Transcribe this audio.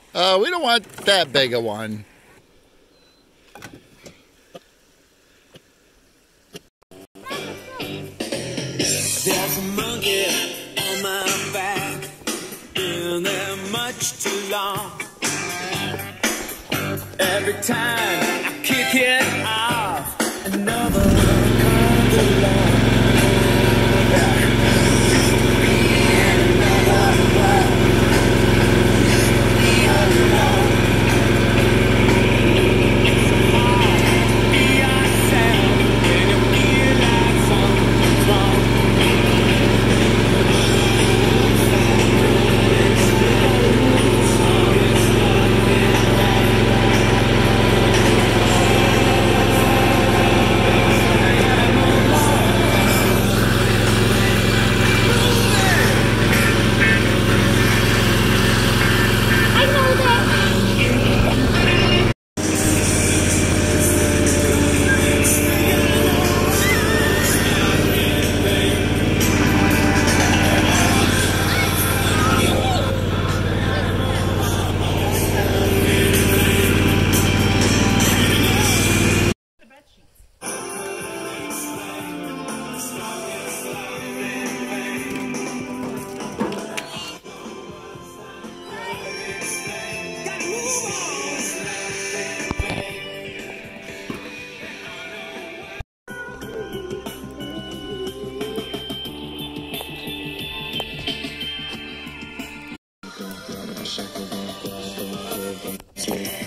We don't want that big a one. There's a monkey on my back, been there much too long. Every time I kick it off, another comes along. Shut the door,